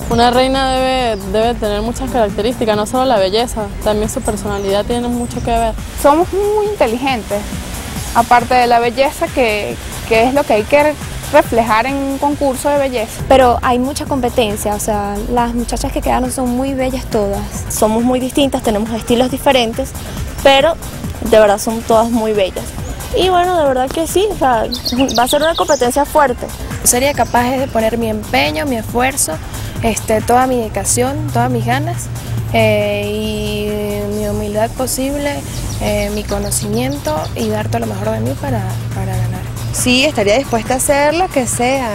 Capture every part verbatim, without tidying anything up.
Una reina debe, debe tener muchas características, no solo la belleza, también su personalidad tiene mucho que ver. Somos muy inteligentes, aparte de la belleza, que, que es lo que hay que reflejar en un concurso de belleza. Pero hay mucha competencia, o sea, las muchachas que quedaron son muy bellas todas. Somos muy distintas, tenemos estilos diferentes, pero de verdad son todas muy bellas. Y bueno, de verdad que sí, o sea, va a ser una competencia fuerte. Sería capaz de poner mi empeño, mi esfuerzo, este, toda mi dedicación, todas mis ganas eh, y mi humildad posible, eh, mi conocimiento y dar todo lo mejor de mí para, para ganar. Sí, estaría dispuesta a hacer lo que sea.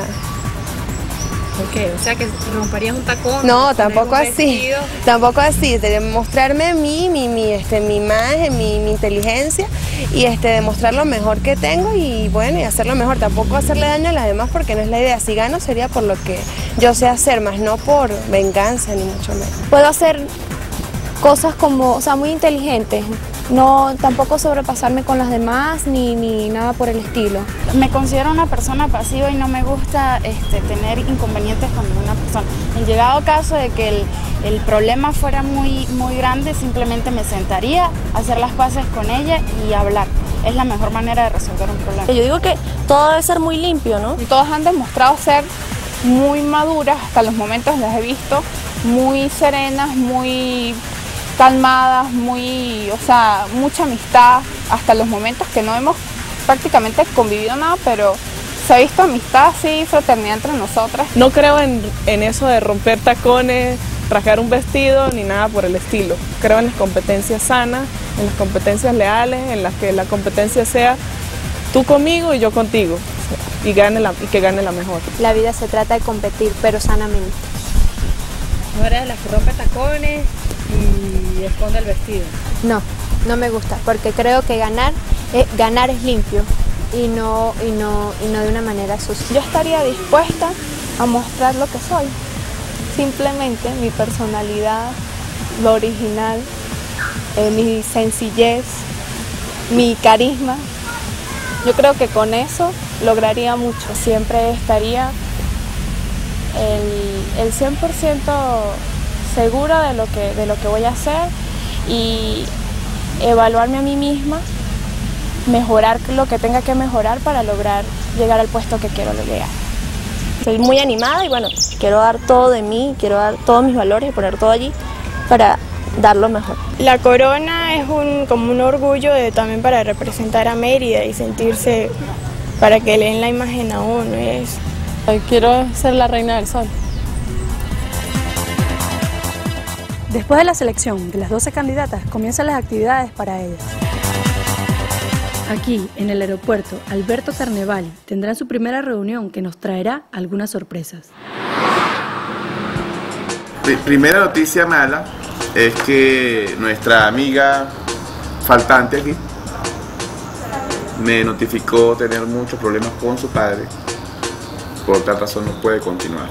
¿Por qué? O sea, que romperías un tacón. No, tampoco así. Vestido. Tampoco así. Mostrarme a mí, mi, mi, este, mi imagen, mi, mi inteligencia y este, demostrar lo mejor que tengo y bueno, y hacerlo mejor. Tampoco hacerle daño a las demás porque no es la idea. Si gano sería por lo que yo sé hacer, más no por venganza ni mucho menos. Puedo hacer cosas como, o sea, muy inteligentes. No, tampoco sobrepasarme con las demás ni, ni nada por el estilo. Me considero una persona pasiva y no me gusta este, tener inconvenientes con ninguna persona. En llegado caso de que el, el problema fuera muy, muy grande, simplemente me sentaría a hacer las paces con ella y hablar. Es la mejor manera de resolver un problema. Yo digo que todo debe ser muy limpio, ¿no? Y todas han demostrado ser muy maduras, hasta los momentos las he visto, muy serenas, muy calmadas, muy, o sea, mucha amistad, hasta los momentos que no hemos prácticamente convivido nada, pero se ha visto amistad, sí, fraternidad entre nosotras. No creo en, en eso de romper tacones, rasgar un vestido, ni nada por el estilo. Creo en las competencias sanas, en las competencias leales, en las que la competencia sea tú conmigo y yo contigo, y, gane la, y que gane la mejor. La vida se trata de competir, pero sanamente. No eres de las que rompe tacones y esconde el vestido. No, no me gusta, porque creo que ganar, eh, ganar es limpio y no, y, no, y no de una manera sucia. Yo estaría dispuesta a mostrar lo que soy, simplemente mi personalidad, lo original, eh, mi sencillez, mi carisma. Yo creo que con eso lograría mucho. Siempre estaría el, el cien por ciento segura de lo que, de lo que voy a hacer y evaluarme a mí misma, mejorar lo que tenga que mejorar para lograr llegar al puesto que quiero llegar. Soy muy animada y bueno, quiero dar todo de mí, quiero dar todos mis valores y poner todo allí para dar lo mejor. La corona es un, como un orgullo de, también para representar a Mérida y sentirse, para que le den la imagen a uno. Es... Quiero ser la reina del sol. Después de la selección de las doce candidatas, comienzan las actividades para ellas. Aquí, en el aeropuerto Alberto Carnevali, tendrán su primera reunión que nos traerá algunas sorpresas. Primera noticia mala es que nuestra amiga faltante aquí me notificó tener muchos problemas con su padre, por tal razón no puede continuar.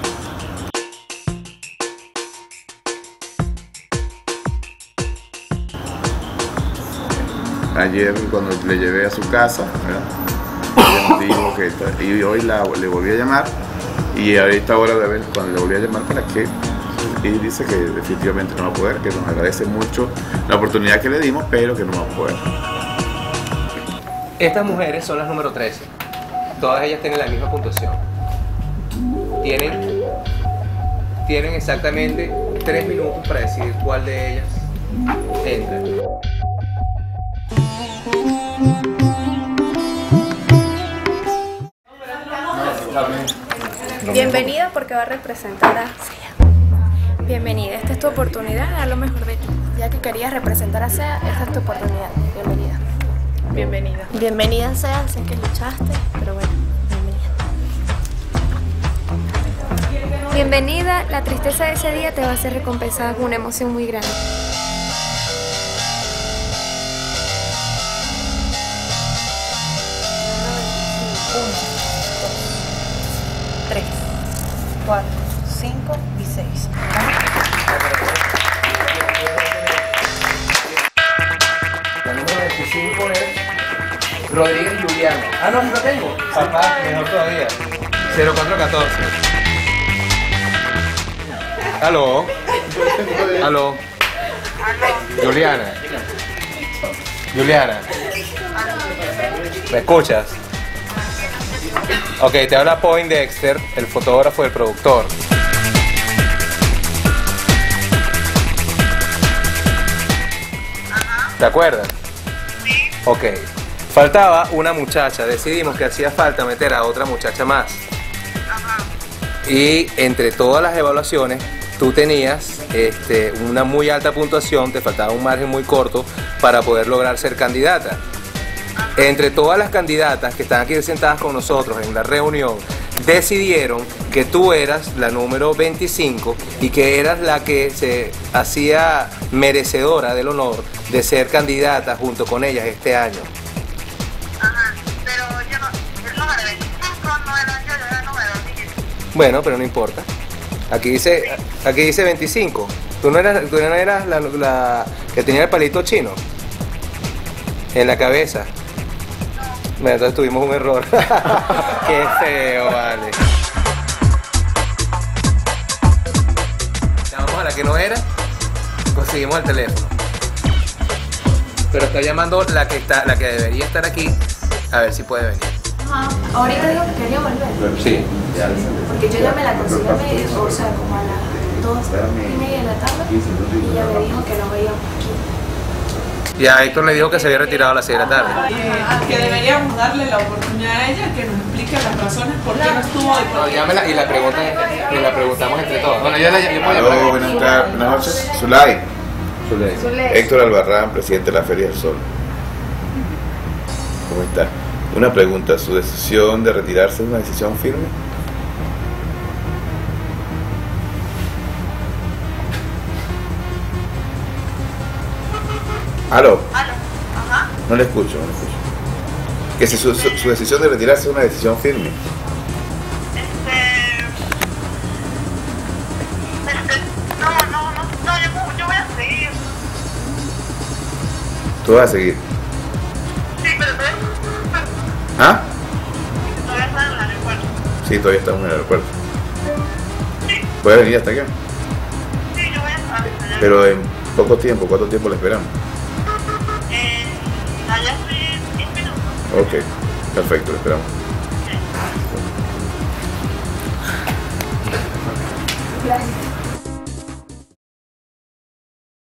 Ayer cuando le llevé a su casa, ella nos dijo que y hoy la, le volví a llamar y ahorita ahora de ver cuando le volví a llamar para que y dice que definitivamente no va a poder, que nos agradece mucho la oportunidad que le dimos, pero que no va a poder. Estas mujeres son las número trece. Todas ellas tienen la misma puntuación. Tienen, tienen exactamente tres minutos para decidir cuál de ellas entra. Bienvenida porque va a representar a Sea. Bienvenida, esta es tu oportunidad de dar lo mejor de ti. Ya que querías representar a Sea, esta es tu oportunidad. Bienvenida. Bienvenida. Bienvenida Sea, sé que luchaste, pero bueno, bienvenida. Bienvenida, la tristeza de ese día te va a ser recompensada con una emoción muy grande. tres, cuatro, cinco y seis. La número veinticinco es Rodríguez Juliano. Ah, no, sí lo tengo. Papá, mejor todavía. cero cuatro catorce. Aló. Aló. Juliana. Juliana. ¿Me escuchas? Ok, te habla Poindexter, el fotógrafo y el productor. ¿Te acuerdas? Sí. Ok. Faltaba una muchacha. Decidimos que hacía falta meter a otra muchacha más. Ajá. Y entre todas las evaluaciones, tú tenías este, una muy alta puntuación, te faltaba un margen muy corto para poder lograr ser candidata. Entre todas las candidatas que están aquí sentadas con nosotros en la reunión, decidieron que tú eras la número veinticinco y que eras la que se hacía merecedora del honor de ser candidata junto con ellas este año. Ajá, pero yo no, el número veinticinco no era yo, yo era el número diez. Bueno, pero no importa. Aquí dice, aquí dice veinticinco. ¿Tú no eras, tú no eras la, la que tenía el palito chino en la cabeza? Bueno, entonces tuvimos un error. Qué feo, vale. Llamamos a la que no era, conseguimos el teléfono. Pero está llamando la que está, la que debería estar aquí, a ver si puede venir. Ajá. Ahorita dijo que quería volver. Sí. Porque yo ya me la conseguí a medio, o sea, como a las dos y media de la tarde, y ella me dijo que no veíamos aquí. Y a Héctor le dijo que se había retirado a las seis de la tarde. Eh, que deberíamos darle la oportunidad a ella que nos explique las razones por qué no estuvo hoy. No, llámela y la, pregunta, y la preguntamos entre todos. Bueno, yo la yo Aló, buenas tardes, buenas noches. Zulay. Zulay. Héctor Albarrán, presidente de la Feria del Sol. ¿Cómo está? Una pregunta, ¿su decisión de retirarse es una decisión firme? ¿Aló? ¿Aló? Ajá. No le escucho, no le escucho. Que si su, su, su decisión de retirarse es una decisión firme. Este... Este... No, no, no, no, yo, yo voy a seguir. ¿Tú vas a seguir? Sí, pero todavía... ¿Ah? Todavía están en el aeropuerto. Sí, todavía estamos en el aeropuerto. Sí. ¿Puede venir hasta acá? Sí, yo voy a estar allá. Pero en poco tiempo, ¿cuánto tiempo le esperamos? Eh, allá estoy en diez minutos. Ok, perfecto, lo esperamos. Sí. Gracias.